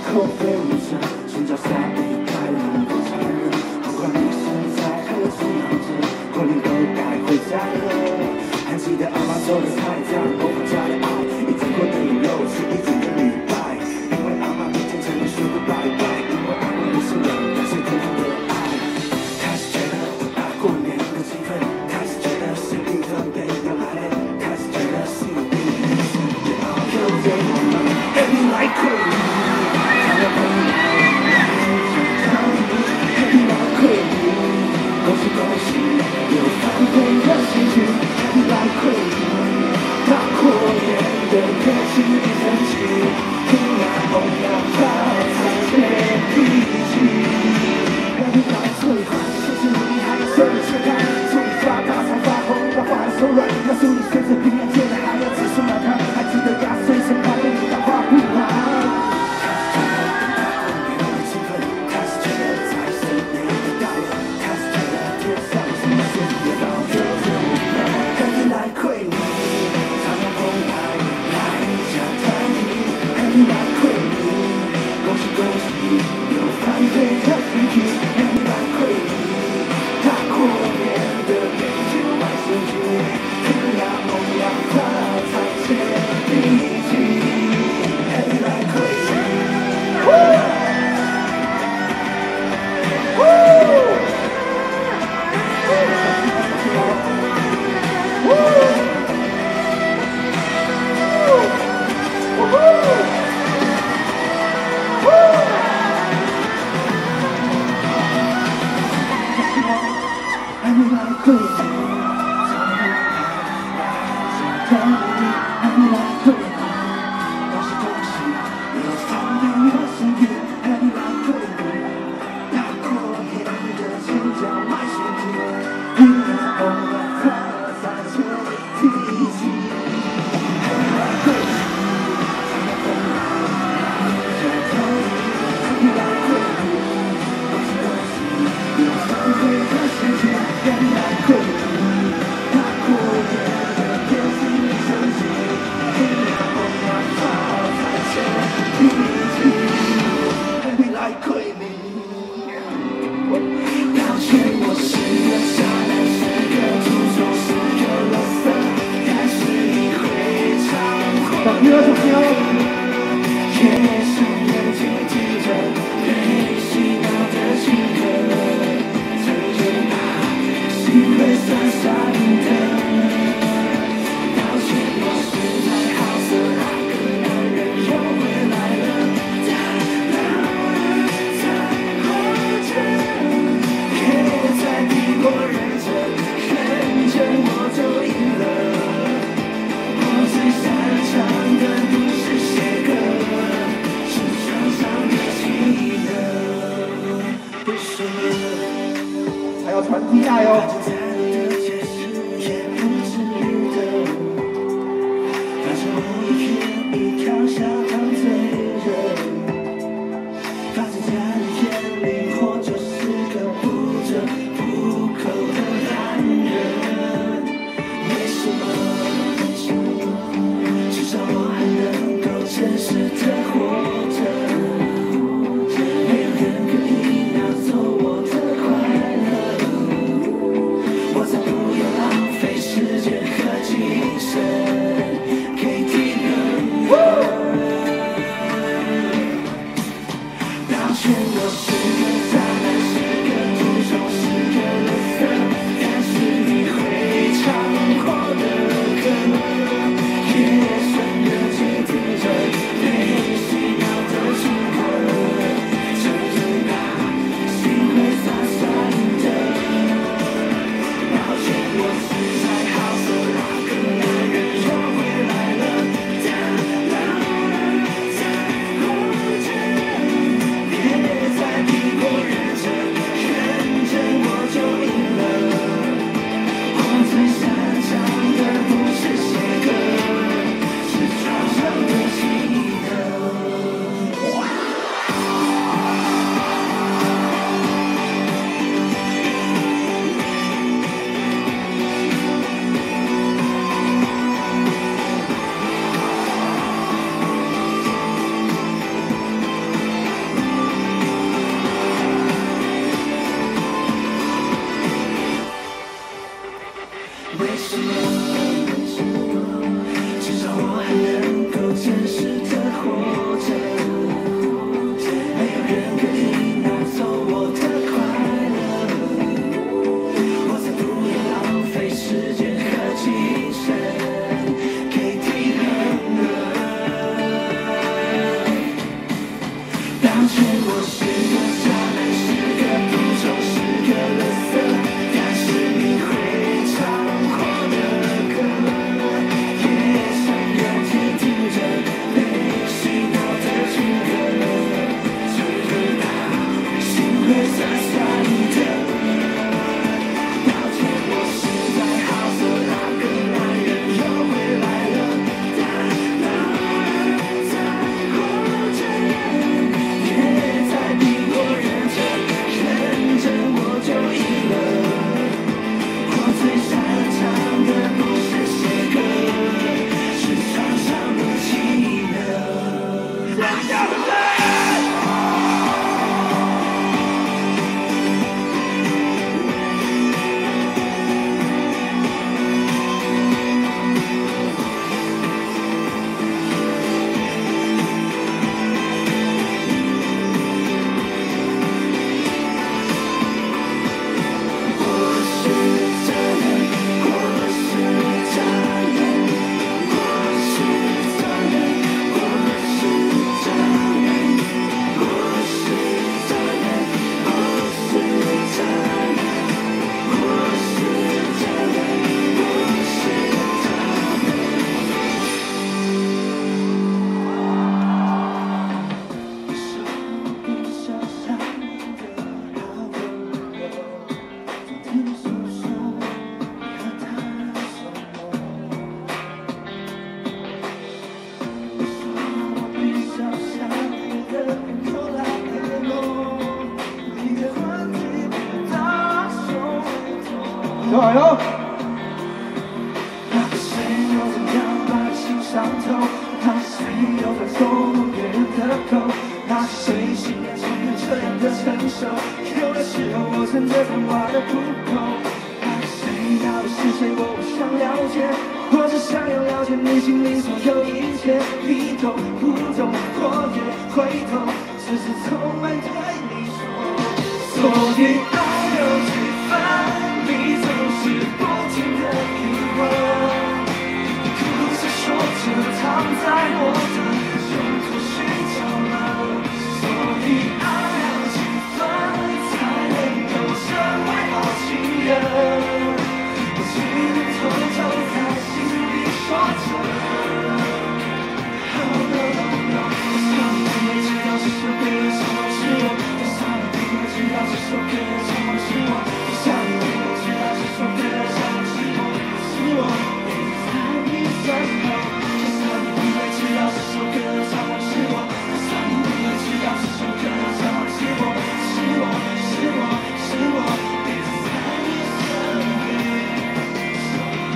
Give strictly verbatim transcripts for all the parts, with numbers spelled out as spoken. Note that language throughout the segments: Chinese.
口飞舞着，寻找下一代人的残忍。不管你现在还有几行字，过年都该回家了。还记得阿妈做的菜，家人模仿家的爱，一整锅的卤肉吃一整个礼拜。因为阿妈每天晨练学会拜拜，因为阿妈不是人，感谢天父的爱。开始觉得大过年的气氛，开始觉得心里特别要来了，开始觉得心里是也好有点我们，跟你来亏你，想要回来，想找你，跟你来亏你，恭喜恭喜，有翻倍的心情，跟你来亏你，大过年的开心一整起，听那欧阳发财接地气，跟你来催款，谢谢你还有生日健康，祝你发大财发红包发手软，要祝你生日平安健康，还要子孙满堂，还记得压岁钱还给你当花布郎。开始觉得财神爷的到了，开始觉得天上星星也老有着我们，跟你来亏你，常常红来来家团聚，跟你来亏你，恭喜恭喜，有翻倍的心情，跟你来亏你，大过年的给钱买手机，听那欧阳发财接地气，跟你来亏你。还没来对你，还没来对你，恭喜恭喜，有翻倍的幸运，还没来对你，大过年的钱交买手机，听那欧阳发财接地气，还没来对你，常常红来家团聚，还没来对你，恭喜恭喜，有翻倍的幸运，还没来对你，大过年的开心一整起，听那欧阳发财接地气，还没来亏你。道歉，我是个渣男，是个猪手，是个垃圾，但是你会唱火的歌。夜深人静听着被洗脑的情歌，曾经把心会酸酸的。道歉，我实在好色，那个男人又回来了，他老了才活着，也在逼我认真，认真我就赢了。我最擅长的不是写歌，是床上的情歌。为什么还要传递爱哦。 在的解释也不至于的？反正我一天一条小糖醉人，发现在你眼里我就是个不折不扣的男人。为什么？至少我还能够真实的活着，没有人可以拿走我的快乐，我才不要浪费时间和精神给敌人。道歉，我是个渣男，是个猪手，是个垃圾，但是你会唱火的歌。夜深人静听着被洗脑的情歌，曾经把心会酸酸的。抱歉，我实在好色，那个男人又回来了，他老了才活着，别再逼我认加油！ 那个谁又怎样把你心上头？那是谁又在捉弄别人的口？那是谁心甘情愿这样的承受？有的时候我真的他妈的不够。那个谁到底是谁？我不想了解，我只想要了解你心里所有一切。你懂不懂？我也会懂，只是从没对你说。所以爱有几分？你总是不停的疑问，哭着说着躺在我的胸口睡着了。所以爱要几分才能够成为好情人？我只能偷偷在心里说着。Oh no no no， 我想你不会知道这首歌的唱完是我，我想你不会知道这首歌的唱完是我，我想你不会知道这首歌的唱完是我，是我一直在你身后。就算你不会知道这首歌的唱完是我，就算你不会知道这首歌的唱完是我，是我是我是我一直在你身边守候。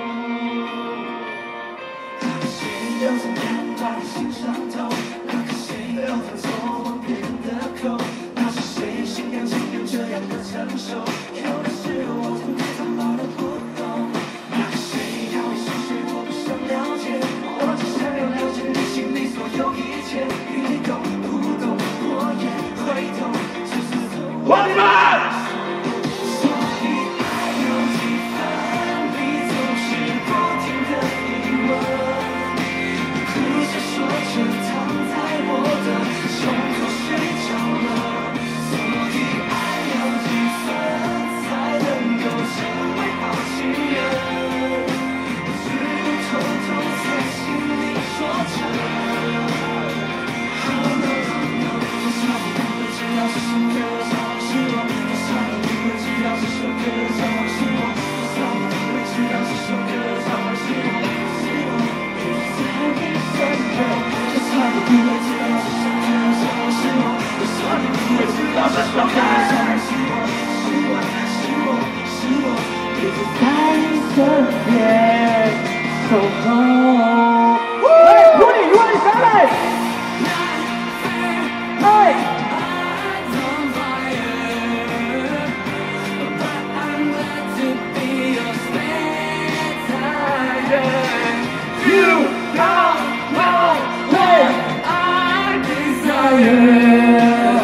那个谁又怎样把你心上头？那个谁又在捉弄别人的口？那是谁心甘情愿这样的承受？有的时候我真的他妈的不懂。那个谁到底是谁？我不想了解，我只想要了解你心里所有一切。你懂不懂？我也会懂，只是从我你们。所以爱有几分？你总是不停的疑问，哭着说着躺在我的胸口睡着了。所以爱要几分才能够成为好情人？我只能偷偷在心里说着。Oh no no no， 我想你不会知道这首歌的唱完是我，我想你不会知道这首歌的唱完是我，我想你不会知道这首歌的唱完是我，是我一直在你身后。就算你不会知道这首歌的唱完是我，就算你不会知道这首歌的唱完是我，是我是我是我一直在你身边守候。 喂，如你如你上来！哎。You don't know what I desire.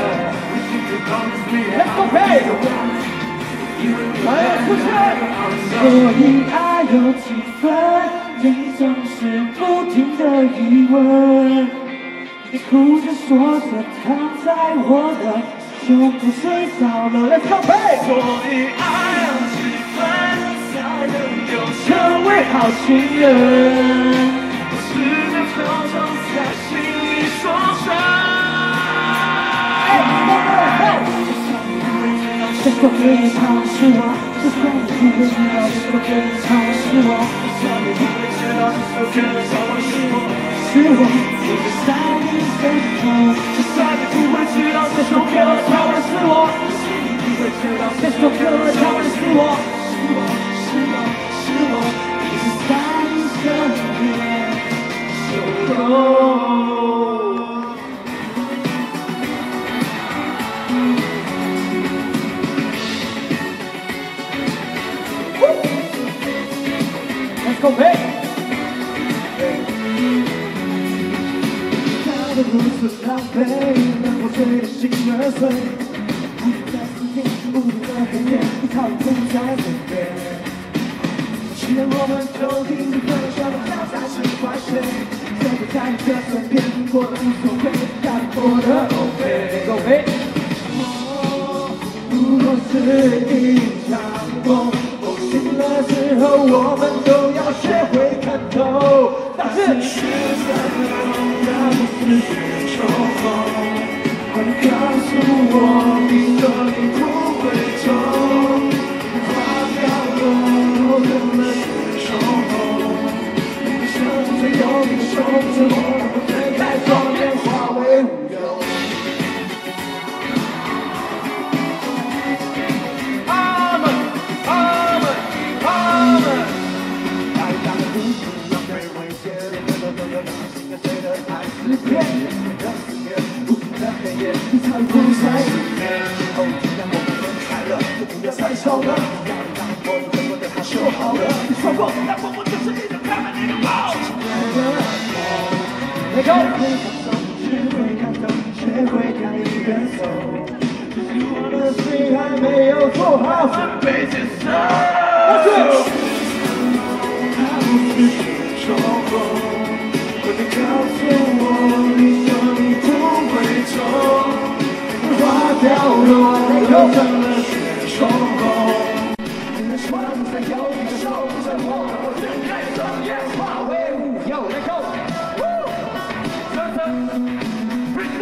Let's go, baby. 来，出去！ 所以爱有几分？你总是不停的疑问，你哭着说着躺在我的胸口睡着了。Let's go, baby. 所以爱有几分才能够成为好情人？我只能偷偷在心里说着。这首歌的唱完是我，就算你不会知道这首歌的唱完是我，就算你不会知道这首歌的唱完是我，是我一直在你身后。就算你不会知道这首歌的唱完是我，就算你不会知道这首歌的唱完是我，是我是我是我一直在你身边守候。 狼狈，能破碎的心儿碎。无语在思念，无语的黑夜，一套不在身边。既然我们都已经分手，不要再是怪谁？谁会在你的身边，过得无所谓，让你过得 OK。如果是一场梦，梦醒了之后，我们都要学会看透。但是世上的梦，它不是雪中红。快告诉我，你说你不会痛，花凋落，成了雪中红。你的生最有你的手，怎么能够睁开双眼，化为乌有？他们，他们，他们，爱大的故事让被威胁的人都懂得让心跟随的爱是骗人的思念，无尽的黑夜，你才不在里面。哦，既然我们分开了，就不要再吵了，要让我们狠狠的他修好了。你说过，但我们就是一直看着你的梦。Let go。学会看透，学会看一边走。我的心还没有做好准备接受。他不是雪中红，快点告诉我，你说你不会痛，花凋落，又成了雪中红。你的双在有你的手，沉默让我睁开双眼，化为乌有。Let go。Bring it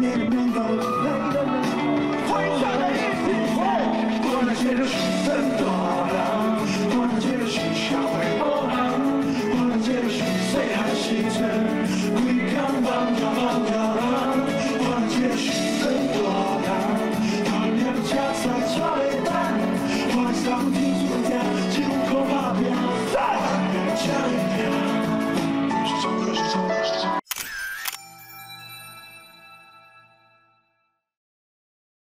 down。Send